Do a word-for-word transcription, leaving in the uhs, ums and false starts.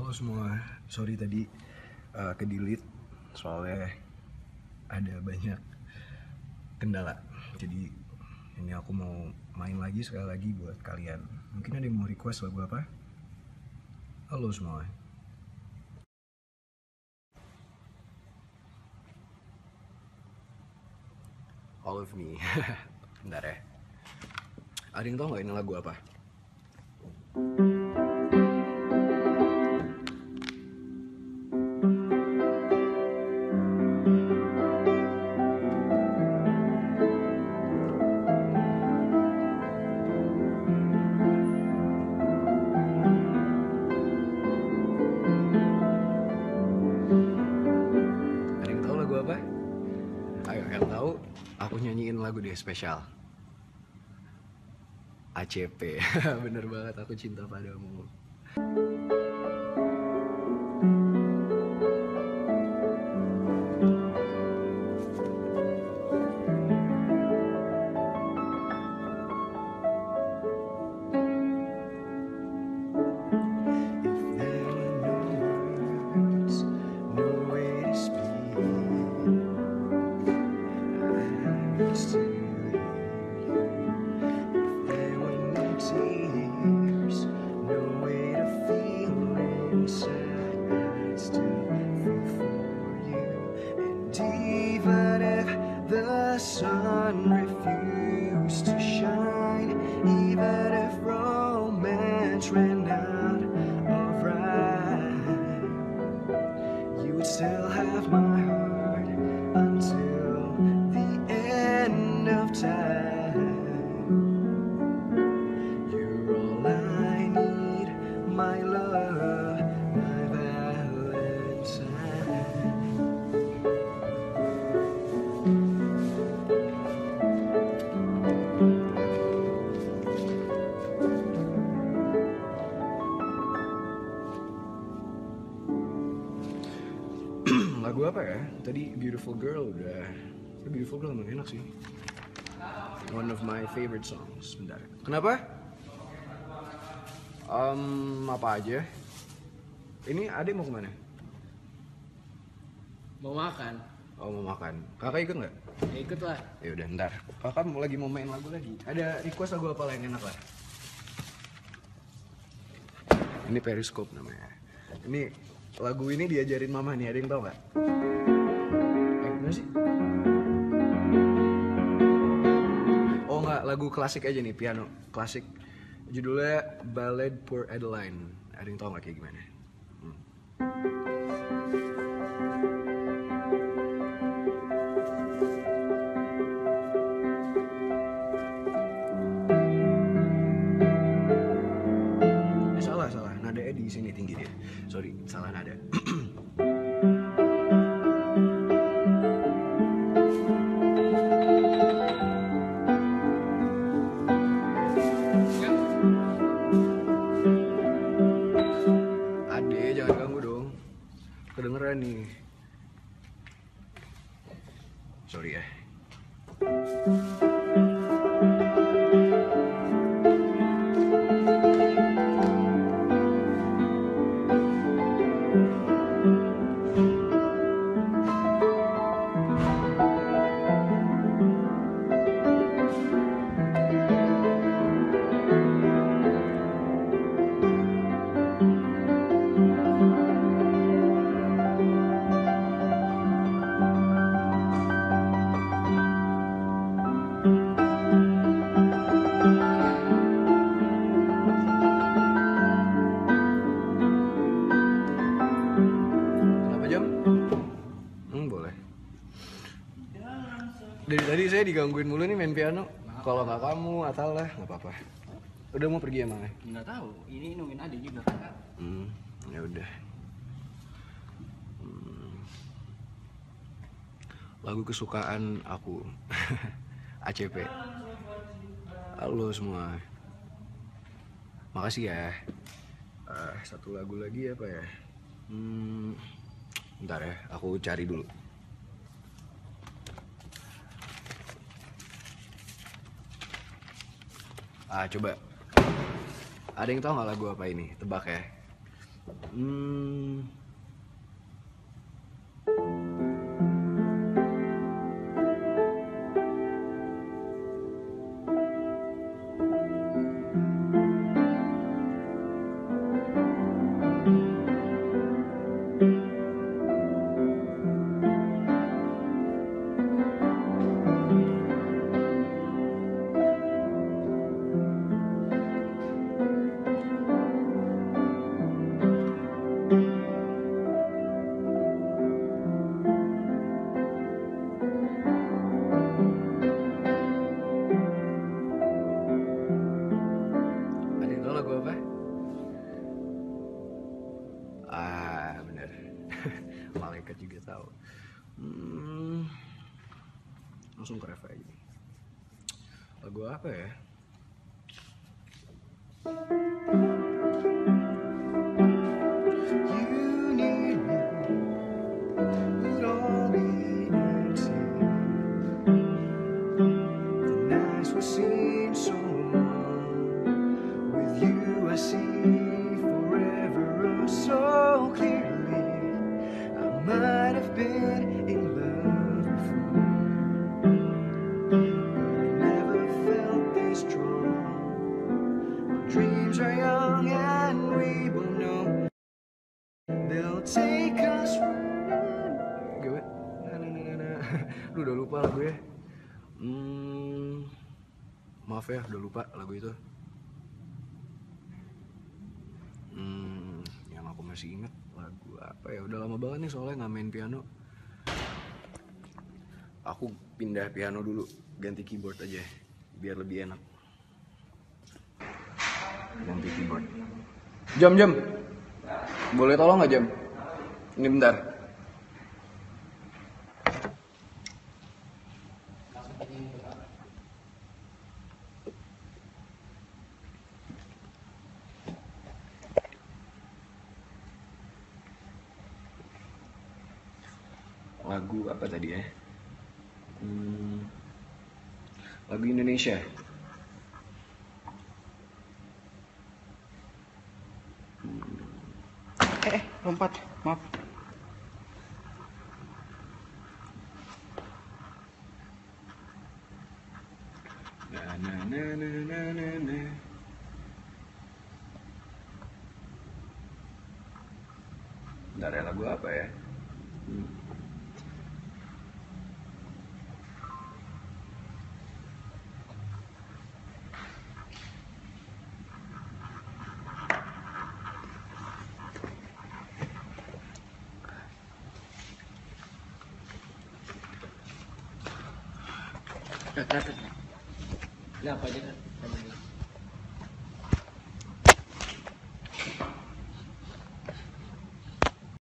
Halo semua, sorry tadi uh, ke delete soalnya ada banyak kendala. Jadi ini aku mau main lagi sekali lagi buat kalian. Mungkin ada yang mau request lagu apa? Halo semua. All of me. Bentar ya. Ada yang tau nggak ini lagu apa? Ada yang tahu lagu apa? Ayo, yang tahu aku nyanyiin lagu dia spesial. A C P. Bener banget, Aku Cinta Padamu. The sun refused to shine, even if romance ran out of rhyme, you would still have my heart until the end of time. You're all I need, my love, my Valentine. Lagu apa ya? Tadi Beautiful Girl udah. Beautiful Girl emang enak sih. One of my favorite songs. Bentar. Kenapa? Um, apa aja? Ini Ade mau kemana? Mau makan? Oh, mau makan. Kakak ikut nggak? Ya ikut lah. Ya udah, ntar. Kakak mau lagi mau main lagu lagi. Ada request lagu apa yang enak lah? Ini Periscope namanya. Ini lagu ini diajarin mama nih, ada yang tau nggak? Eh, gimana sih? Oh nggak, lagu klasik aja nih, piano klasik. Judulnya Ballad for Adeline. Ada yang tau nggak kayak gimana? Hmm. Eh, salah salah, nadanya di sini tinggi dia. Sorry, salah nada. Ade, jangan ganggu dong. Kedengeran nih. Sorry ya. Dari tadi saya digangguin mulu nih main piano. Kalau nggak kamu, Atalah, nggak apa-apa. Udah mau pergi emang ya? Nggak tahu. Ini nungguin Ade juga kan? Hmm, ya udah. Hmm. Lagu kesukaan aku, A C P. Halo semua. Makasih ya. Uh, satu lagu lagi apa ya? Hmm, bentar ya, aku cari dulu. Ah, coba. Ada yang tahu nggak lagu apa ini? Tebak ya. Hmm. Ada yang tahu lagu apa? Ah, bener. Malaikat juga tahu. Hmm, langsung ke ref aja. Lagu apa ya? You need me, but all we see. The nights will seem so long. With you I see forever so clearly. I might have been in love before, but I never felt this strong. Our dreams are young and we will know they'll take us where. Gue, nah, nah, nah, nah. Lu udah lupa lagu ya? Hmm, maaf ya, udah lupa lagu itu. Hmm, yang aku masih inget lagu apa ya? Udah lama banget nih soalnya nggak main piano. Aku pindah piano dulu, ganti keyboard aja, biar lebih enak. Ganti keyboard. Jam jam, boleh tolong nggak jam? Ini bentar. Lagu apa tadi ya? Hmm, lagu Indonesia. Hmm. Eh, eh, lompat, maaf. Na na na na na na na. Bentar ya, lagu apa ya? Hmm. Kak, kak, kak. Ini apa aja kan?